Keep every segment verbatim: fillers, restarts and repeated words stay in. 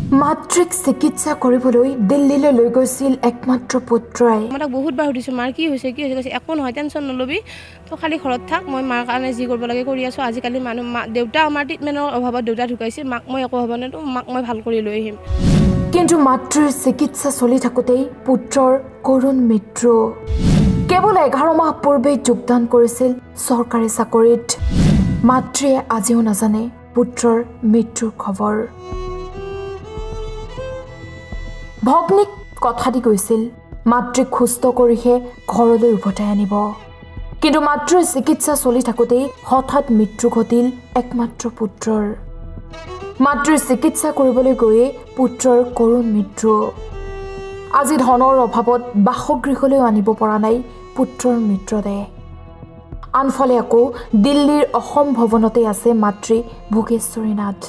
মাতৃক চিকিৎসা কৰিবলৈ দিল্লীলৈ লৈ গৈছিল একমাত্ৰ পুত্ৰই। মই তাক বহুত বাৰ সুধিছোঁ মাৰ কি হৈছে কি হৈছে একো নহয় টেনশ্যন নলবি তো খালি ঘৰত থাক মই মাৰ কাৰণে যি কৰিব লাগে কৰি আছোঁ আজিকালি মানুহ মা দেউতা আমাৰ ট্ৰিটমেণ্টৰ অভাৱত দেউতা ঢুকাইছে মাক মই একো হ'ব নাই তো মাক মই ভাল কৰি লৈ আহিম। কিন্তু মাতৃৰ চিকিৎসা চলি থাকোঁতেই পুত্ৰৰ কৰুণ মৃত্যু। কেৱল এঘাৰ মাহ পূৰ্বে যোগদান কৰিছিল চৰকাৰী চাকৰিত। মাতৃয়ে আজিও নাজানে পুত্ৰৰ মৃত্যুৰ খবৰ। ভগ্নীক কথা দি গৈছিল মাতৃক সুস্থ কৰিহে ঘৰলৈ উভতাই আনিব। কিন্তু মাতৃৰ চিকিৎসা চলি থাকোঁতেই হঠাৎ মৃত্যু ঘটিল একমাত্ৰ পুত্ৰৰ। মাতৃৰ চিকিৎসা কৰিবলৈ গৈয়ে পুত্ৰৰ কৰুণ মৃত্যু। আজি ধনৰ অভাৱত বাসগৃহলৈ আনিব পৰা নাই পুত্ৰৰ মৃতদেহ। আনফালে আকৌ দিল্লীৰ অসম ভৱনতে আছে মাতৃ ভোগেশ্বৰী নাথ।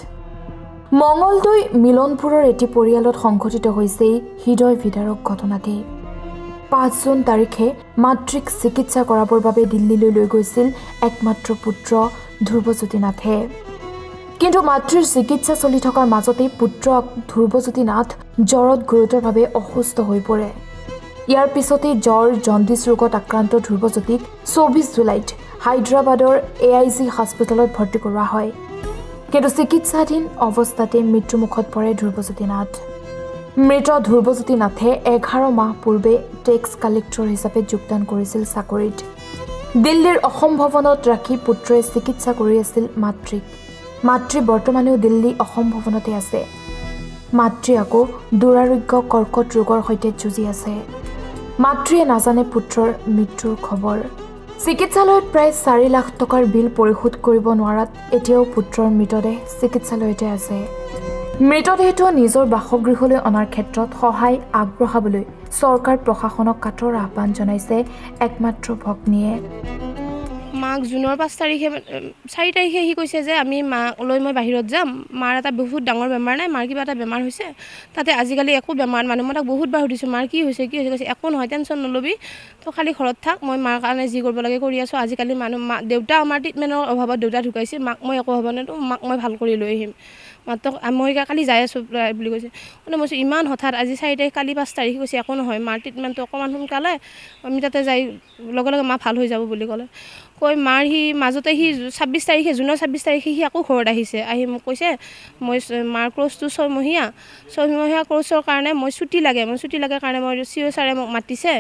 মঙলদৈ মিলনপুৰৰ এটি পৰিয়ালত সংঘটিত হৈছে হৃদয় বিদাৰক ঘটনাটি। পাঁচ জুন তাৰিখে মাতৃক চিকিৎসা কৰাবৰ বাবে দিল্লীলৈ লৈ গৈছিল একমাত্ৰ পুত্ৰ ধ্ৰুৱজ্যোতি নাথে। কিন্তু মাতৃৰ চিকিৎসা চলি থকাৰ মাজতেই পুত্ৰ ধ্ৰুৱজ্যোতি নাথ জ্বৰত গুৰুতৰভাৱে অসুস্থ হৈ পৰে। ইয়াৰ পিছতেই জ্বৰ জণ্ডিছ ৰোগত আক্ৰান্ত ধ্ৰুৱজ্যোতিক চৌবিছ জুলাইত হায়দৰাবাদৰ এ আই জি হাস্পতালত ভৰ্তি কৰোৱা হয়। কিন্তু চিকিৎসাধীন অৱস্থাতে মৃত্যুমুখত পৰে ধ্ৰুৱজ্যোতি নাথ। মৃত ধ্ৰুৱজ্যোতি নাথে এঘাৰ মাহ পূৰ্বে টেক্স কালেক্টৰ হিচাপে যোগদান কৰিছিল চাকৰিত। দিল্লীৰ অসম ভৱনত ৰাখি পুত্ৰই চিকিৎসা কৰি আছিল মাতৃক। মাতৃ বৰ্তমানেও দিল্লী অসম ভৱনতে আছে। মাতৃ আকৌ দুৰাৰোগ্য কৰ্কট ৰোগৰ সৈতে যুঁজি আছে। মাতৃয়ে নাজানে পুত্ৰৰ মৃত্যুৰ খবৰ। চিকিৎসালয়ত প্ৰায় চাৰি লাখ টকাৰ বিল পৰিশোধ কৰিব নোৱাৰাত এতিয়াও পুত্ৰৰ মৃতদেহ চিকিৎসালয়তে আছে। মৃতদেহটো নিজৰ বাসগৃহলৈ অনাৰ ক্ষেত্ৰত সহায় আগবঢ়াবলৈ চৰকাৰ প্ৰশাসনক কাটৰ আহ্বান জনাইছে একমাত্ৰ ভগ্নীয়ে। মাক জুনৰ পাঁচ তাৰিখে চাৰি তাৰিখে সি কৈছে যে আমি মাক লৈ মই বাহিৰত যাম, মাৰ এটা বহুত ডাঙৰ বেমাৰ নাই, মাৰ কিবা এটা বেমাৰ হৈছে, তাতে আজিকালি একো বেমাৰ মানুহ মই তাক বহুত বাৰ সুধিছোঁ মাৰ কি হৈছে কি হৈছে কৈছে একো নহয় টেনশ্যন নলবি তো খালি ঘৰত থাক মই মাৰ কাৰণে যি কৰিব লাগে কৰি আছোঁ আজিকালি মানুহ মা দেউতা আমাৰ ট্ৰিটমেণ্টৰ অভাৱত দেউতা ঢুকাইছে মাক মই একো হ'ব নাই তো মাক মই ভাল কৰি লৈ আহিম। মাত্ৰ মই কালি যাই আছোঁ বুলি কৈছে। মানে মই ইমান হঠাৎ আজি চাৰি তাৰিখ কালি পাঁচ তাৰিখ কৈছে একো নহয় মাৰ ট্ৰিটমেণ্টটো অকণমান সোনকালে আমি তাতে যাই লগে লগে মা ভাল হৈ যাব বুলি ক'লে। কৈ মাৰ সি মাজতে সি ছাব্বিছ তাৰিখে জুনৰ ছাব্বিছ তাৰিখে সি আকৌ ঘৰত আহিছে। আহি মোক কৈছে মই মাৰ ক্ৰ'ছটো ছয়মহীয়া ছয়মহীয়া ক্ৰ'ছৰ কাৰণে মই ছুটি লাগে মই ছুটি লাগে কাৰণে মই চি অ' ছাৰে মোক মাতিছে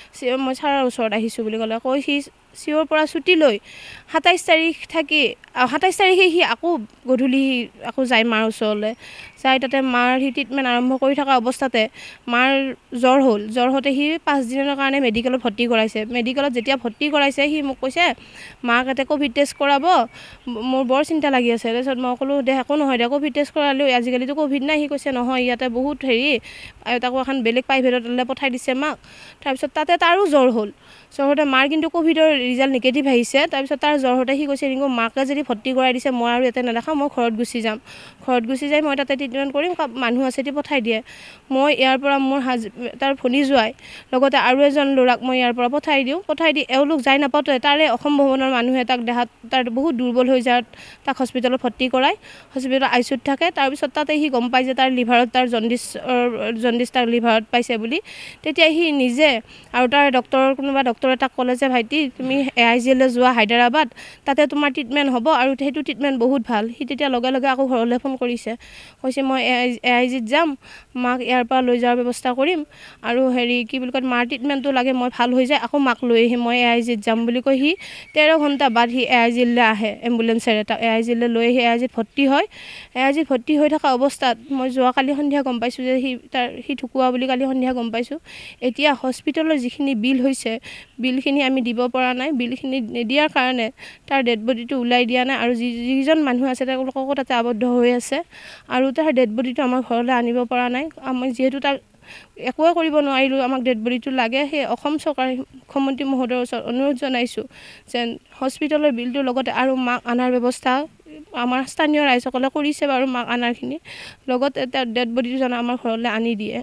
মই ছাৰৰ ওচৰত আহিছোঁ বুলি ক'লে। কৈ সি চি অ'ৰ পৰা ছুটি লৈ সাতাইছ তাৰিখ থাকি সাতাইছ তাৰিখে সি আকৌ গধূলি আকৌ যায় মাৰ ওচৰলৈ যাই তাতে মাৰ সি ট্ৰিটমেণ্ট আৰম্ভ কৰি থকা অৱস্থাতে মাৰ জ্বৰ হ'ল। জ্বৰ হওঁতে সি পাঁচদিনৰ কাৰণে মেডিকেলত ভৰ্তি কৰাইছে। মেডিকেলত যেতিয়া ভৰ্তি কৰাইছে সি মোক কৈছে মাক এটা ক'ভিড টেষ্ট কৰাব মোৰ বৰ চিন্তা লাগি আছে। তাৰপিছত মই ক'লোঁ দে একো নহয় দে ক'ভিড টেষ্ট কৰালেও আজিকালিতো ক'ভিড নাই। সি কৈছে নহয় ইয়াতে বহুত হেৰি তাকো এখন বেলেগ প্ৰাইভেটলৈ পঠাই দিছে মাক। তাৰপিছত তাতে তাৰো জ্বৰ হ'ল। জ্বৰ হওঁতে মাৰ কিন্তু ক'ভিডৰ ৰিজাল্ট নিগেটিভ আহিছে। তাৰপিছত তাৰ জ্বৰ হওঁতে সি কৈছে ৰিংকু মাকে যদি ভৰ্তি কৰাই দিছে মই আৰু ইয়াতে নেদেখাওঁ মই ঘৰত গুচি যাম ঘৰত গুচি যাই মই তাতে ট্ৰিটমেণ্ট কৰিম মানুহ আছে দি পঠাই দিয়ে। মই ইয়াৰ পৰা মোৰ হাজ তাৰ ভনী যোৱাই লগতে আৰু এজন ল'ৰাক মই ইয়াৰ পৰা পঠাই দিওঁ পঠাই দি এওঁলোক যাই নাপাওঁতে তাৰে অসম ভৱনৰ মানুহে তাক দেহাত তাৰ বহুত দুৰ্বল হৈ যায় তাক হস্পিটেলত ভৰ্তি কৰাই হস্পিটেলত আই চি ইউত থাকে। তাৰপিছত তাতে সি গম পাই যে তাৰ লিভাৰত তাৰ জণ্ডিছ জণ্ডিছ তাৰ লিভাৰত পাইছে বুলি। তেতিয়া সি নিজে আৰু তাৰ ডক্টৰৰ কোনোবা ডক্টৰে তাক ক'লে যে ভাইটি তুমি এ আই জি এলৈ যোৱা হায়দৰাবাদ তাতে তোমাৰ ট্ৰিটমেণ্ট হ'ব আৰু সেইটো ট্ৰিটমেণ্ট বহুত ভাল। সি তেতিয়া লগে লগে আকৌ ঘৰলৈ ফোন কৰিছে কৈছে মই এ আই জিত যাম মাক ইয়াৰ পৰা লৈ যোৱাৰ ব্যৱস্থা কৰিম আৰু হেৰি কি বুলি কয় মাৰ ট্ৰিটমেণ্টটো লাগে মই ভাল হৈ যায় আকৌ মাক লৈ আহিম মই এ আই জিত যাম বুলি কৈ সি তেৰ ঘণ্টা বাদ সি এ আই জিলৈ আহে এম্বুলেঞ্চেৰে তাক এ আই জিলৈ লৈ আহি এ আই জিত ভৰ্তি হয়। এ আই জিত ভৰ্তি হৈ থকা অৱস্থাত মই যোৱাকালি সন্ধিয়া গম পাইছোঁ যে সি তাৰ সি ঢুকুৱা বুলি কালি সন্ধিয়া গম পাইছোঁ। এতিয়া হস্পিটেলৰ যিখিনি বিল হৈছে বিলখিনি আমি দিব পৰা নাই। বিলখিনি নিদিয়াৰ কাৰণে তাৰ ডেড বডিটো ওলাই দিয়া নাই আৰু যি যিজন মানুহ আছে তেওঁলোককো তাতে আবদ্ধ হৈ আছে আৰু তাৰ ডেড বডিটো আমাৰ ঘৰলৈ আনিব পৰা নাই। আমি যিহেতু তাক একোৱে কৰিব নোৱাৰিলোঁ আমাক ডেড বডিটো লাগে। সেই অসম চৰকাৰ মুখ্যমন্ত্ৰী মহোদয়ৰ ওচৰত অনুৰোধ জনাইছোঁ যেন হস্পিটেলৰ বিলটোৰ লগতে আৰু মাক অনাৰ ব্যৱস্থা আমাৰ স্থানীয় ৰাইজসকলে কৰিছে বাৰু মাক অনাৰখিনি লগতে তাৰ ডেড বডিটো যেন আমাৰ ঘৰলৈ আনি দিয়ে।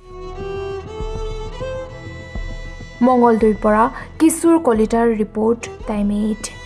মঙলদৈৰ পৰা কিশোৰ কলিতাৰ ৰিপৰ্ট টাইম এইট।